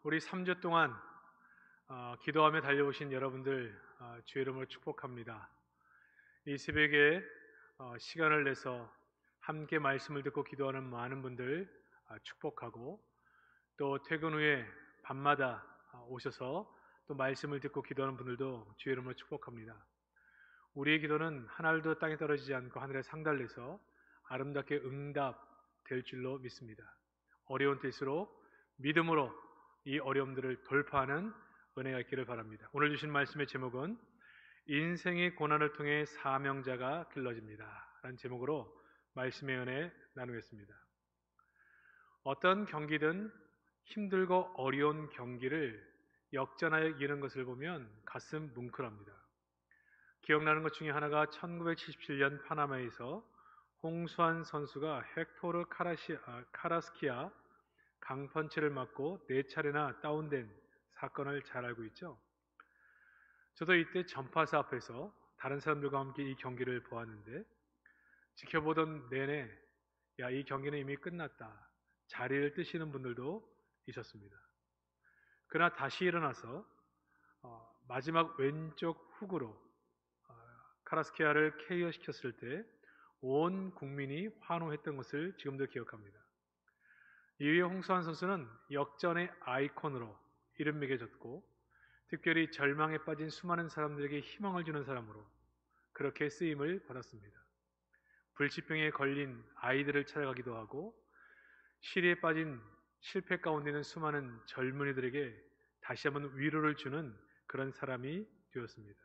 우리 3주 동안 기도하며 달려오신 여러분들 주의 이름으로 축복합니다. 이 새벽에 시간을 내서 함께 말씀을 듣고 기도하는 많은 분들 축복하고, 또 퇴근 후에 밤마다 오셔서 또 말씀을 듣고 기도하는 분들도 주의 이름으로 축복합니다. 우리의 기도는 하늘도 땅에 떨어지지 않고 하늘에 상달돼서 아름답게 응답될 줄로 믿습니다. 어려운 때일수록 믿음으로 이 어려움들을 돌파하는 은혜가 있기를 바랍니다. 오늘 주신 말씀의 제목은 인생의 고난을 통해 사명자가 길러집니다 라는 제목으로 말씀의 은혜 나누겠습니다. 어떤 경기든 힘들고 어려운 경기를 역전하여 이기는 것을 보면 가슴 뭉클합니다. 기억나는 것 중에 하나가 1977년 파나마에서 홍수환 선수가 헥토르 카라스키아 강펀치를 맞고 4차례나 다운된 사건을 잘 알고 있죠. 저도 이때 전파사 앞에서 다른 사람들과 함께 이 경기를 보았는데, 지켜보던 내내 이 경기는 이미 끝났다, 자리를 뜨시는 분들도 있었습니다. 그러나 다시 일어나서 마지막 왼쪽 훅으로 카라스키아를 KO 시켰을 때 온 국민이 환호했던 것을 지금도 기억합니다. 이후에 홍수환 선수는 역전의 아이콘으로 이름 매겨졌고, 특별히 절망에 빠진 수많은 사람들에게 희망을 주는 사람으로 그렇게 쓰임을 받았습니다. 불치병에 걸린 아이들을 찾아가기도 하고, 시리에 빠진 실패 가운데 있는 수많은 젊은이들에게 다시 한번 위로를 주는 그런 사람이 되었습니다.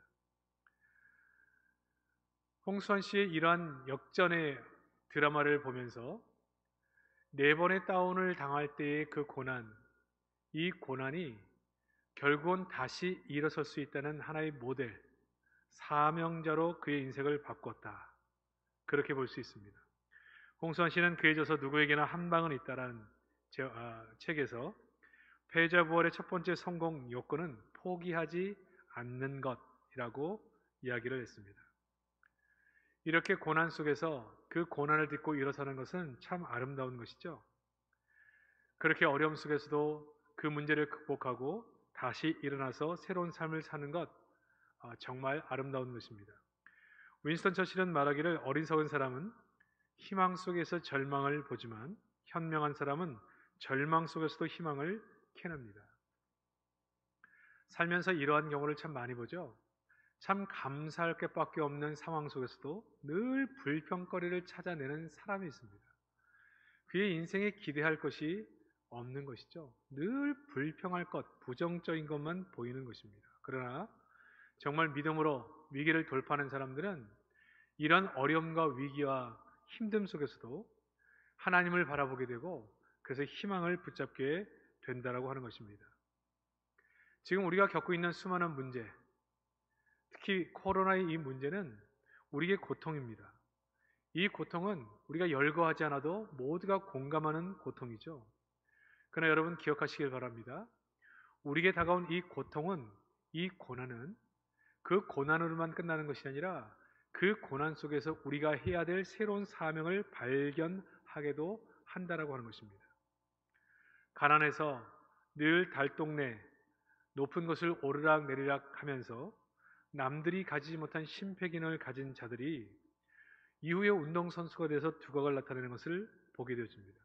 홍수환 씨의 이러한 역전의 드라마를 보면서 4번의 다운을 당할 때의 그 고난, 이 고난이 결국은 다시 일어설 수 있다는 하나의 모델, 사명자로 그의 인생을 바꿨다, 그렇게 볼 수 있습니다. 홍수환 씨는 그에 져서 누구에게나 한 방은 있다라는 책에서 패자 부활의 첫 번째 성공 요건은 포기하지 않는 것이라고 이야기를 했습니다. 이렇게 고난 속에서 그 고난을 딛고 일어서는 것은 참 아름다운 것이죠. 그렇게 어려움 속에서도 그 문제를 극복하고 다시 일어나서 새로운 삶을 사는 것, 정말 아름다운 것입니다. 윈스턴 처칠은 말하기를, 어리석은 사람은 희망 속에서 절망을 보지만 현명한 사람은 절망 속에서도 희망을 캐냅니다. 살면서 이러한 경우를 참 많이 보죠. 참 감사할 것밖에 없는 상황 속에서도 늘 불평거리를 찾아내는 사람이 있습니다. 그의 인생에 기대할 것이 없는 것이죠. 늘 불평할 것, 부정적인 것만 보이는 것입니다. 그러나 정말 믿음으로 위기를 돌파하는 사람들은 이런 어려움과 위기와 힘듦 속에서도 하나님을 바라보게 되고, 그래서 희망을 붙잡게 된다라고 하는 것입니다. 지금 우리가 겪고 있는 수많은 문제, 특히 코로나의 이 문제는 우리에게 고통입니다. 이 고통은 우리가 열거하지 않아도 모두가 공감하는 고통이죠. 그러나 여러분 기억하시길 바랍니다. 우리에게 다가온 이 고통은, 이 고난은 그 고난으로만 끝나는 것이 아니라 그 고난 속에서 우리가 해야 될 새로운 사명을 발견하게도 한다라고 하는 것입니다. 가난해서 늘 달동네 높은 곳을 오르락 내리락 하면서 남들이 가지지 못한 심폐기능을 가진 자들이 이후에 운동선수가 돼서 두각을 나타내는 것을 보게 되어집니다.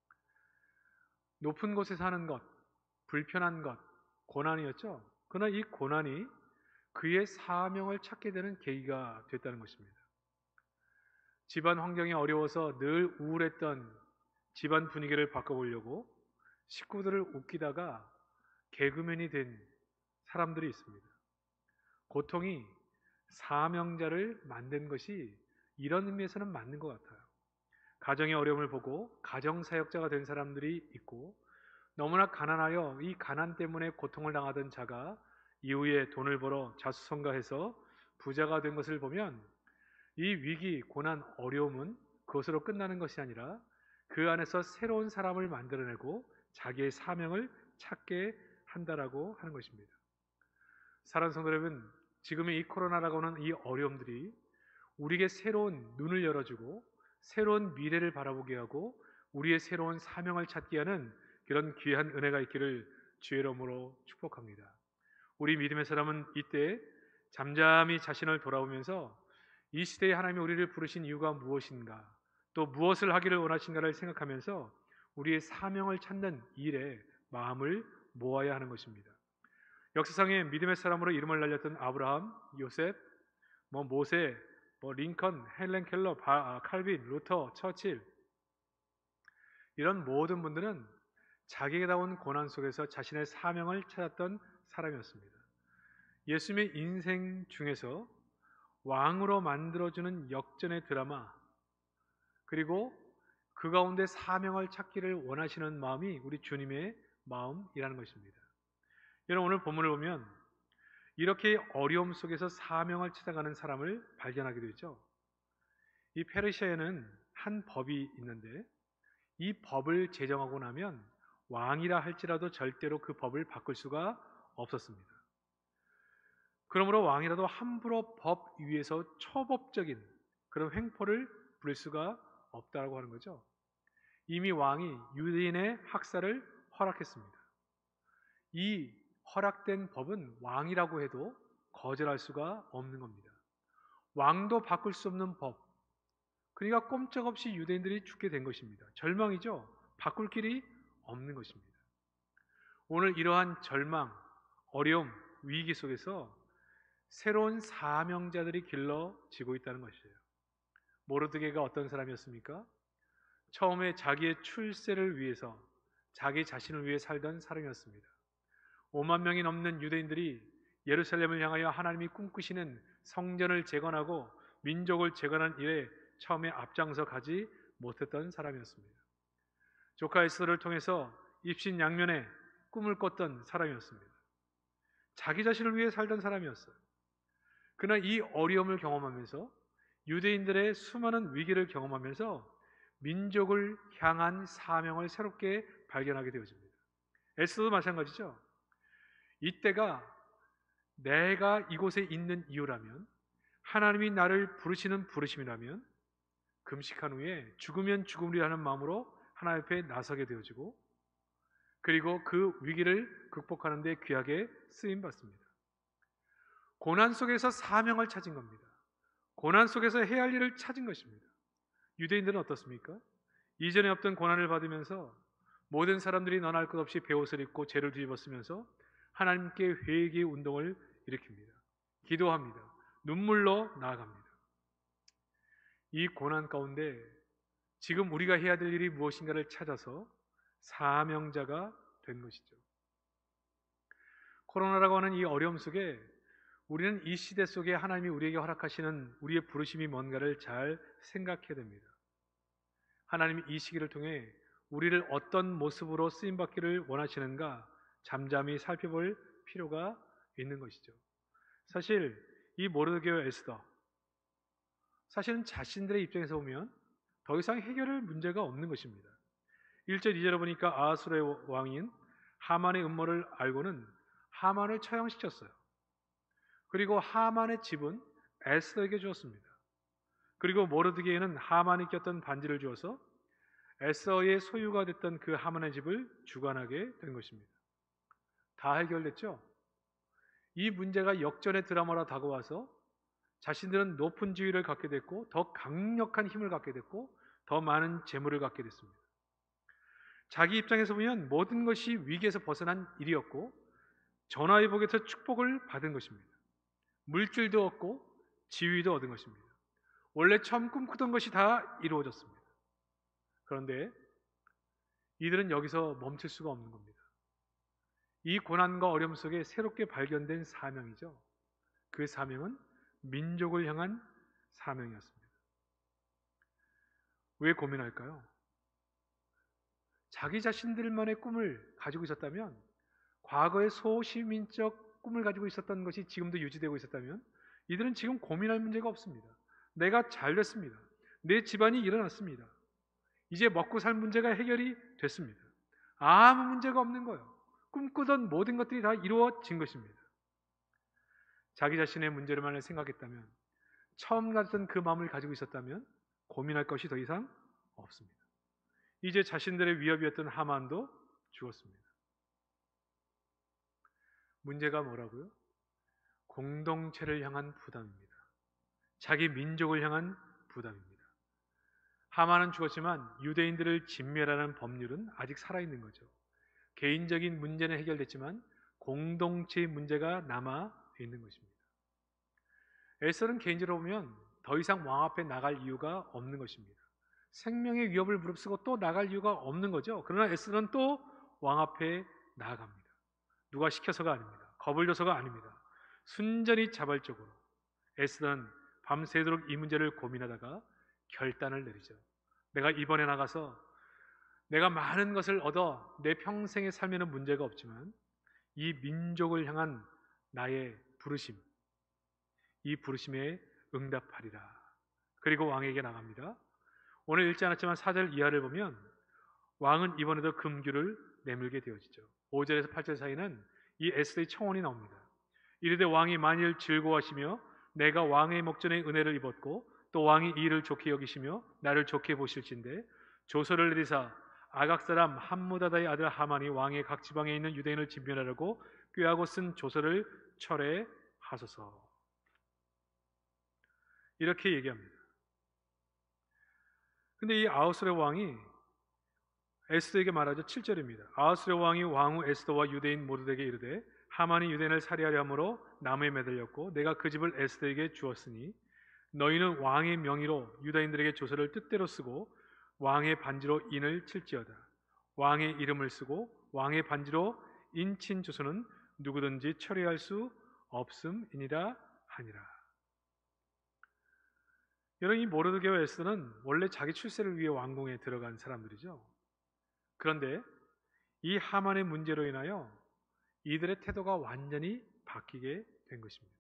높은 곳에 사는 것, 불편한 것, 고난이었죠. 그러나 이 고난이 그의 사명을 찾게 되는 계기가 됐다는 것입니다. 집안 환경이 어려워서 늘 우울했던 집안 분위기를 바꿔보려고 식구들을 웃기다가 개그맨이 된 사람들이 있습니다. 고통이 사명자를 만든 것이 이런 의미에서는 맞는 것 같아요. 가정의 어려움을 보고 가정사역자가 된 사람들이 있고, 너무나 가난하여 이 가난 때문에 고통을 당하던 자가 이후에 돈을 벌어 자수성가해서 부자가 된 것을 보면, 이 위기, 고난, 어려움은 그것으로 끝나는 것이 아니라 그 안에서 새로운 사람을 만들어내고 자기의 사명을 찾게 한다라고 하는 것입니다. 사랑하는 성도 여러분, 지금의 이 코로나라고 하는 이 어려움들이 우리에게 새로운 눈을 열어주고 새로운 미래를 바라보게 하고 우리의 새로운 사명을 찾게 하는 그런 귀한 은혜가 있기를 주의 이름으로 축복합니다. 우리 믿음의 사람은 이때 잠잠히 자신을 돌아보면서 이 시대에 하나님이 우리를 부르신 이유가 무엇인가, 또 무엇을 하기를 원하신가를 생각하면서 우리의 사명을 찾는 일에 마음을 모아야 하는 것입니다. 역사상의 믿음의 사람으로 이름을 날렸던 아브라함, 요셉, 모세, 링컨, 헬렌 켈러, 칼빈, 루터, 처칠, 이런 모든 분들은 자기에게 다온 고난 속에서 자신의 사명을 찾았던 사람이었습니다. 예수님의 인생 중에서 왕으로 만들어주는 역전의 드라마, 그리고 그 가운데 사명을 찾기를 원하시는 마음이 우리 주님의 마음이라는 것입니다. 여러분, 오늘 본문을 보면 이렇게 어려움 속에서 사명을 찾아가는 사람을 발견하게 되죠. 이 페르시아에는 한 법이 있는데 이 법을 제정하고 나면 왕이라 할지라도 절대로 그 법을 바꿀 수가 없었습니다. 그러므로 왕이라도 함부로 법 위에서 초법적인 그런 횡포를 부릴 수가 없다고 하는 거죠. 이미 왕이 유대인의 학살을 허락했습니다. 이 허락된 법은 왕이라고 해도 거절할 수가 없는 겁니다. 왕도 바꿀 수 없는 법, 그러니까 꼼짝없이 유대인들이 죽게 된 것입니다. 절망이죠. 바꿀 길이 없는 것입니다. 오늘 이러한 절망, 어려움, 위기 속에서 새로운 사명자들이 길러지고 있다는 것이에요. 모르드게가 어떤 사람이었습니까? 처음에 자기의 출세를 위해서 자기 자신을 위해 살던 사람이었습니다. 5만 명이 넘는 유대인들이 예루살렘을 향하여 하나님이 꿈꾸시는 성전을 재건하고 민족을 재건한 일에 처음에 앞장서 가지 못했던 사람이었습니다. 조카 에스더를 통해서 입신양면의 꿈을 꿨던 사람이었습니다. 자기 자신을 위해 살던 사람이었어요. 그러나 이 어려움을 경험하면서 유대인들의 수많은 위기를 경험하면서 민족을 향한 사명을 새롭게 발견하게 되어집니다. 에스더도 마찬가지죠. 이때가 내가 이곳에 있는 이유라면, 하나님이 나를 부르시는 부르심이라면 금식한 후에 죽으면 죽음이라는 마음으로 하나님 앞에 나서게 되어지고, 그리고 그 위기를 극복하는 데 귀하게 쓰임 받습니다. 고난 속에서 사명을 찾은 겁니다. 고난 속에서 해야 할 일을 찾은 것입니다. 유대인들은 어떻습니까? 이전에 없던 고난을 받으면서 모든 사람들이 너나 할 것 없이 베옷을 입고 죄를 뒤집어 쓰면서 하나님께 회개의 운동을 일으킵니다. 기도합니다. 눈물로 나아갑니다. 이 고난 가운데 지금 우리가 해야 될 일이 무엇인가를 찾아서 사명자가 된 것이죠. 코로나라고 하는 이 어려움 속에 우리는 이 시대 속에 하나님이 우리에게 허락하시는 우리의 부르심이 뭔가를 잘 생각해야 됩니다. 하나님이 이 시기를 통해 우리를 어떤 모습으로 쓰임받기를 원하시는가 잠잠히 살펴볼 필요가 있는 것이죠. 사실 이 모르드게와 에스더, 사실은 자신들의 입장에서 보면 더 이상 해결할 문제가 없는 것입니다. 1절 2절에 보니까 아하수르의 왕인 하만의 음모를 알고는 하만을 처형시켰어요. 그리고 하만의 집은 에스더에게 주었습니다. 그리고 모르드게에는 하만이 꼈던 반지를 주어서 에스더의 소유가 됐던 그 하만의 집을 주관하게 된 것입니다. 다 해결됐죠? 이 문제가 역전의 드라마로 다가와서 자신들은 높은 지위를 갖게 됐고 더 강력한 힘을 갖게 됐고 더 많은 재물을 갖게 됐습니다. 자기 입장에서 보면 모든 것이 위기에서 벗어난 일이었고 전화위복에서 축복을 받은 것입니다. 물질도 얻고 지위도 얻은 것입니다. 원래 처음 꿈꾸던 것이 다 이루어졌습니다. 그런데 이들은 여기서 멈출 수가 없는 겁니다. 이 고난과 어려움 속에 새롭게 발견된 사명이죠. 그 사명은 민족을 향한 사명이었습니다. 왜 고민할까요? 자기 자신들만의 꿈을 가지고 있었다면, 과거의 소시민적 꿈을 가지고 있었던 것이 지금도 유지되고 있었다면 이들은 지금 고민할 문제가 없습니다. 내가 잘 됐습니다. 내 집안이 일어났습니다. 이제 먹고 살 문제가 해결이 됐습니다. 아무 문제가 없는 거예요. 꿈꾸던 모든 것들이 다 이루어진 것입니다. 자기 자신의 문제를만 생각했다면, 처음 가졌던 그 마음을 가지고 있었다면 고민할 것이 더 이상 없습니다. 이제 자신들의 위협이었던 하만도 죽었습니다. 문제가 뭐라고요? 공동체를 향한 부담입니다. 자기 민족을 향한 부담입니다. 하만은 죽었지만 유대인들을 진멸하는 법률은 아직 살아있는 거죠. 개인적인 문제는 해결됐지만 공동체의 문제가 남아 있는 것입니다. 에스더는 개인적으로 보면 더 이상 왕 앞에 나갈 이유가 없는 것입니다. 생명의 위협을 무릅쓰고 또 나갈 이유가 없는 거죠. 그러나 에스더는 또 왕 앞에 나아갑니다. 누가 시켜서가 아닙니다. 겁을 줘서가 아닙니다. 순전히 자발적으로 에스더는 밤새도록 이 문제를 고민하다가 결단을 내리죠. 내가 이번에 나가서 내가 많은 것을 얻어 내 평생의 삶에는 문제가 없지만 이 민족을 향한 나의 부르심, 이 부르심에 응답하리라. 그리고 왕에게 나갑니다. 오늘 읽지 않았지만 4절 이하를 보면 왕은 이번에도 금규를 내밀게 되어지죠. 5절에서 8절 사이는 이 에스더의 청혼이 나옵니다. 이르되 왕이 만일 즐거워하시며 내가 왕의 목전에 은혜를 입었고 또 왕이 이 일을 좋게 여기시며 나를 좋게 보실진대 조서를 내리사 아각 사람 함무다다의 아들 하만이 왕의 각 지방에 있는 유대인을 진멸하려고 꾀하고 쓴 조서를 철회하소서. 이렇게 얘기합니다. 근데 이 아하수르 왕이 에스더에게 말하죠. 7절입니다. 아하수르 왕이 왕후 에스더와 유대인 모두에게 이르되 하만이 유대인을 살해하려 함으로 나무에 매달렸고 내가 그 집을 에스더에게 주었으니 너희는 왕의 명의로 유다인들에게 조서를 뜻대로 쓰고 왕의 반지로 인을 칠지어다. 왕의 이름을 쓰고 왕의 반지로 인친 조서는 누구든지 처리할 수 없음이니라 하니라. 여러분, 이 모르드게와 에스더는 원래 자기 출세를 위해 왕궁에 들어간 사람들이죠. 그런데 이 하만의 문제로 인하여 이들의 태도가 완전히 바뀌게 된 것입니다.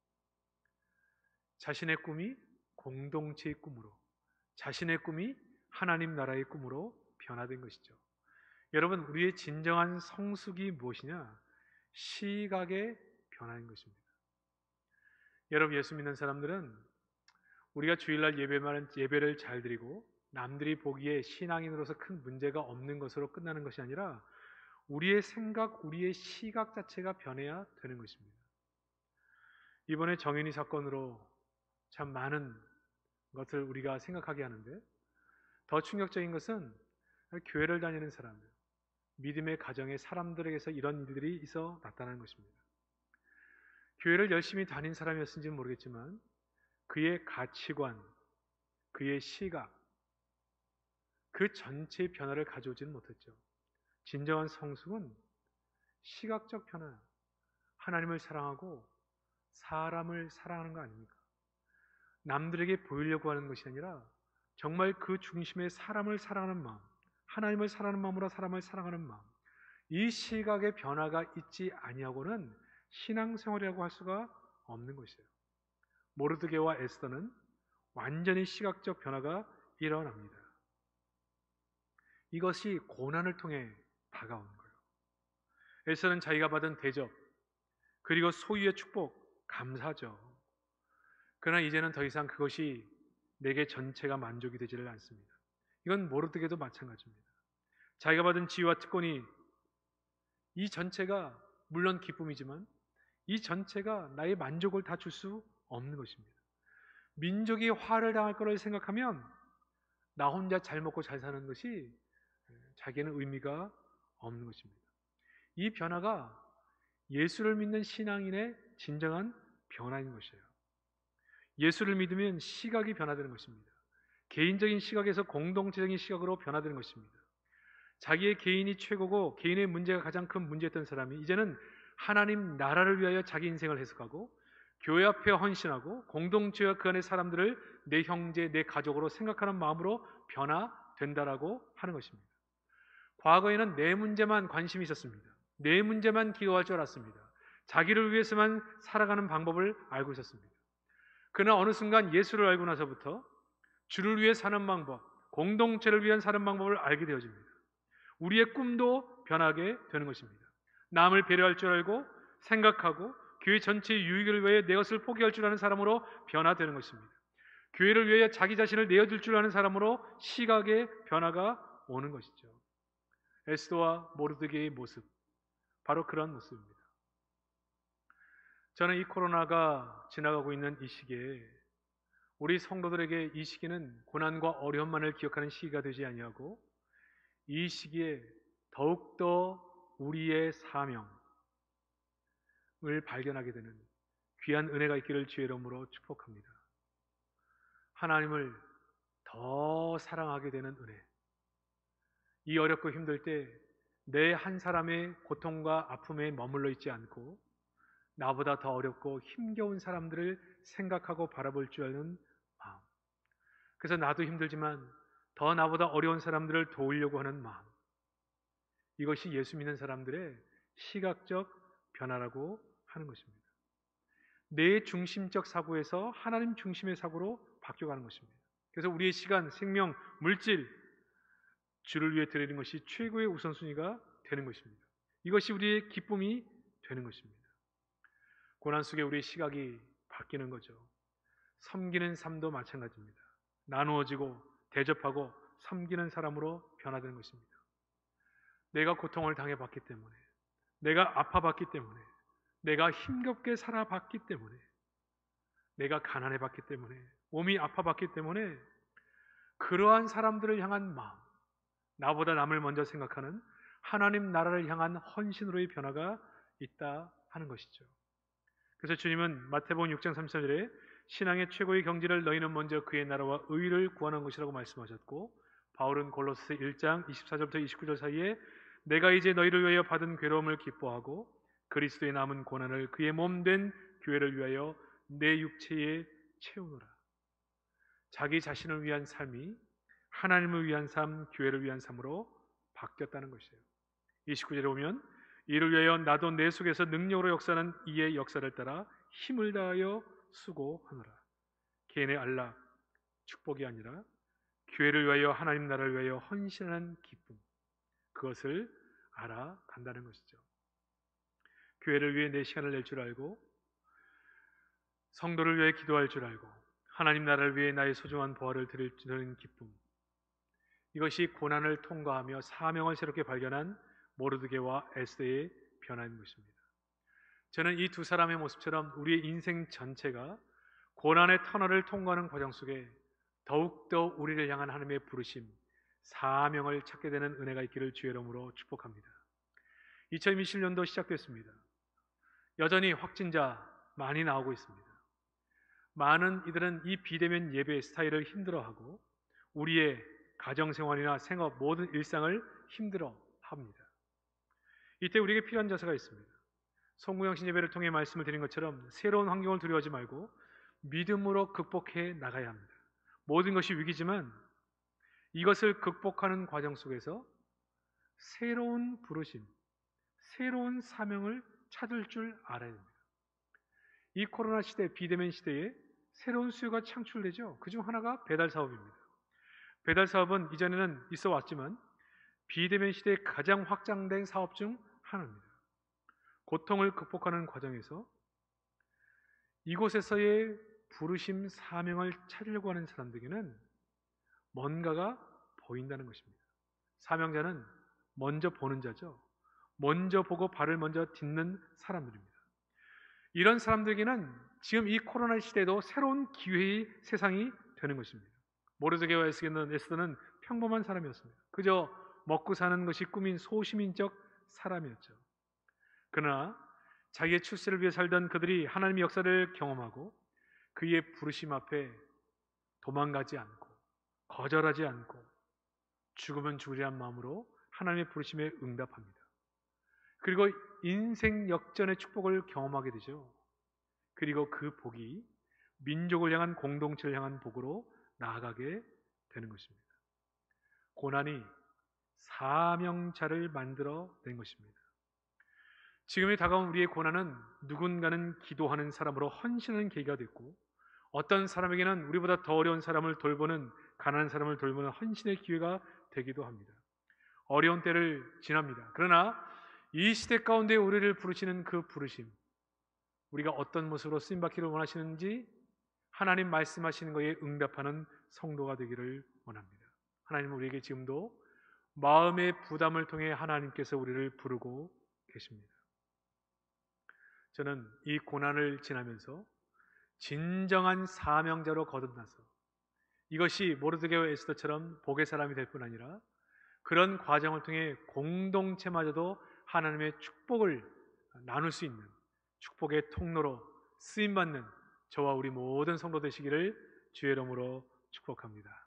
자신의 꿈이 공동체의 꿈으로, 자신의 꿈이 하나님 나라의 꿈으로 변화된 것이죠. 여러분, 우리의 진정한 성숙이 무엇이냐? 시각의 변화인 것입니다. 여러분, 예수 믿는 사람들은 우리가 주일날 예배를 잘 드리고 남들이 보기에 신앙인으로서 큰 문제가 없는 것으로 끝나는 것이 아니라 우리의 생각, 우리의 시각 자체가 변해야 되는 것입니다. 이번에 정윤이 사건으로 참 많은 것을 우리가 생각하게 하는데 더 충격적인 것은 교회를 다니는 사람들, 믿음의 가정의 사람들에게서 이런 일들이 있어 나타나는 것입니다. 교회를 열심히 다닌 사람이었는지는 모르겠지만 그의 가치관, 그의 시각, 그 전체의 변화를 가져오지는 못했죠. 진정한 성숙은 시각적 변화, 하나님을 사랑하고 사람을 사랑하는 거 아닙니까? 남들에게 보이려고 하는 것이 아니라 정말 그 중심에 사람을 사랑하는 마음, 하나님을 사랑하는 마음으로 사람을 사랑하는 마음, 이 시각의 변화가 있지 아니하고는 신앙생활이라고 할 수가 없는 것이에요. 모르드게와 에스더는 완전히 시각적 변화가 일어납니다. 이것이 고난을 통해 다가오는 거예요. 에스더는 자기가 받은 대접, 그리고 소유의 축복, 감사죠. 그러나 이제는 더 이상 그것이 내게 전체가 만족이 되지를 않습니다. 이건 모르드게도 마찬가지입니다. 자기가 받은 지위와 특권이 이 전체가 물론 기쁨이지만 이 전체가 나의 만족을 다 줄 수 없는 것입니다. 민족이 화를 당할 거를 생각하면 나 혼자 잘 먹고 잘 사는 것이 자기는 의미가 없는 것입니다. 이 변화가 예수를 믿는 신앙인의 진정한 변화인 것이에요. 예수를 믿으면 시각이 변화되는 것입니다. 개인적인 시각에서 공동체적인 시각으로 변화되는 것입니다. 자기의 개인이 최고고 개인의 문제가 가장 큰 문제였던 사람이 이제는 하나님 나라를 위하여 자기 인생을 해석하고 교회 앞에 헌신하고 공동체와 그 안의 사람들을 내 형제, 내 가족으로 생각하는 마음으로 변화된다라고 하는 것입니다. 과거에는 내 문제만 관심이 있었습니다. 내 문제만 기도할 줄 알았습니다. 자기를 위해서만 살아가는 방법을 알고 있었습니다. 그러나 어느 순간 예수를 알고 나서부터 주를 위해 사는 방법, 공동체를 위한 사는 방법을 알게 되어집니다. 우리의 꿈도 변하게 되는 것입니다. 남을 배려할 줄 알고 생각하고 교회 전체의 유익을 위해 내 것을 포기할 줄 아는 사람으로 변화되는 것입니다. 교회를 위해 자기 자신을 내어줄 줄 아는 사람으로 시각의 변화가 오는 것이죠. 에스더와 모르드게의 모습, 바로 그런 모습입니다. 저는 이 코로나가 지나가고 있는 이 시기에 우리 성도들에게 이 시기는 고난과 어려움만을 기억하는 시기가 되지 아니하고 이 시기에 더욱더 우리의 사명을 발견하게 되는 귀한 은혜가 있기를 주의 이름으로 축복합니다. 하나님을 더 사랑하게 되는 은혜. 이 어렵고 힘들 때 내 한 사람의 고통과 아픔에 머물러 있지 않고 나보다 더 어렵고 힘겨운 사람들을 생각하고 바라볼 줄 아는 마음. 그래서 나도 힘들지만 더 나보다 어려운 사람들을 도우려고 하는 마음. 이것이 예수 믿는 사람들의 시각적 변화라고 하는 것입니다. 내 중심적 사고에서 하나님 중심의 사고로 바뀌어가는 것입니다. 그래서 우리의 시간, 생명, 물질, 주를 위해 드리는 것이 최고의 우선순위가 되는 것입니다. 이것이 우리의 기쁨이 되는 것입니다. 고난 속에 우리의 시각이 바뀌는 거죠. 섬기는 삶도 마찬가지입니다. 나누어지고 대접하고 섬기는 사람으로 변화되는 것입니다. 내가 고통을 당해봤기 때문에, 내가 아파봤기 때문에, 내가 힘겹게 살아봤기 때문에, 내가 가난해봤기 때문에, 몸이 아파봤기 때문에 그러한 사람들을 향한 마음, 나보다 남을 먼저 생각하는 하나님 나라를 향한 헌신으로의 변화가 있다 하는 것이죠. 그래서 주님은 마태복음 6장 33절에 신앙의 최고의 경지를 너희는 먼저 그의 나라와 의를 구하는 것이라고 말씀하셨고, 바울은 골로새 1장 24절부터 29절 사이에 내가 이제 너희를 위하여 받은 괴로움을 기뻐하고 그리스도의 남은 고난을 그의 몸된 교회를 위하여 내 육체에 채우노라. 자기 자신을 위한 삶이 하나님을 위한 삶, 교회를 위한 삶으로 바뀌었다는 것이에요. 29절에 보면 이를 위하여 나도 내 속에서 능력으로 역사하는 이의 역사를 따라 힘을 다하여 수고하노라. 개인의 안락, 축복이 아니라 교회를 위하여 하나님 나라를 위하여 헌신하는 기쁨, 그것을 알아간다는 것이죠. 교회를 위해 내 시간을 낼 줄 알고 성도를 위해 기도할 줄 알고 하나님 나라를 위해 나의 소중한 보화를 드리는 기쁨, 이것이 고난을 통과하며 사명을 새롭게 발견한 모르드게와 에스더의 변화인 것입니다. 저는 이 두 사람의 모습처럼 우리의 인생 전체가 고난의 터널을 통과하는 과정 속에 더욱더 우리를 향한 하나님의 부르심, 사명을 찾게 되는 은혜가 있기를 주의 이름으로 축복합니다. 2020년도 시작됐습니다. 여전히 확진자 많이 나오고 있습니다. 많은 이들은 이 비대면 예배 스타일을 힘들어하고 우리의 가정생활이나 생업 모든 일상을 힘들어합니다. 이때 우리에게 필요한 자세가 있습니다. 송구영신 예배를 통해 말씀을 드린 것처럼 새로운 환경을 두려워하지 말고 믿음으로 극복해 나가야 합니다. 모든 것이 위기지만 이것을 극복하는 과정 속에서 새로운 부르심, 새로운 사명을 찾을 줄 알아야 합니다. 이 코로나 시대, 비대면 시대에 새로운 수요가 창출되죠. 그중 하나가 배달 사업입니다. 배달 사업은 이전에는 있어 왔지만 비대면 시대에 가장 확장된 사업 중 하나입니다. 고통을 극복하는 과정에서 이곳에서의 부르심, 사명을 찾으려고 하는 사람들에게는 뭔가가 보인다는 것입니다. 사명자는 먼저 보는 자죠. 먼저 보고 발을 먼저 딛는 사람들입니다. 이런 사람들에게는 지금 이 코로나 시대에도 새로운 기회의 세상이 되는 것입니다. 모르드게와 에스더는 평범한 사람이었습니다. 그저 먹고 사는 것이 꿈인 소시민적 사람이었죠. 그러나 자기의 출세를 위해 살던 그들이 하나님의 역사를 경험하고 그의 부르심 앞에 도망가지 않고 거절하지 않고 죽으면 죽으리란 마음으로 하나님의 부르심에 응답합니다. 그리고 인생 역전의 축복을 경험하게 되죠. 그리고 그 복이 민족을 향한, 공동체를 향한 복으로 나아가게 되는 것입니다. 고난이 사명자를 만들어 낸 것입니다. 지금의 다가온 우리의 고난은 누군가는 기도하는 사람으로 헌신하는 계기가 됐고, 어떤 사람에게는 우리보다 더 어려운 사람을 돌보는, 가난한 사람을 돌보는 헌신의 기회가 되기도 합니다. 어려운 때를 지납니다. 그러나 이 시대 가운데 우리를 부르시는 그 부르심, 우리가 어떤 모습으로 쓰임받기를 원하시는지 하나님 말씀하시는 것에 응답하는 성도가 되기를 원합니다. 하나님은 우리에게 지금도 마음의 부담을 통해 하나님께서 우리를 부르고 계십니다. 저는 이 고난을 지나면서 진정한 사명자로 거듭나서 이것이 모르드게와 에스더처럼 복의 사람이 될 뿐 아니라 그런 과정을 통해 공동체마저도 하나님의 축복을 나눌 수 있는 축복의 통로로 쓰임받는 저와 우리 모든 성도 되시기를 주의 이름으로 축복합니다.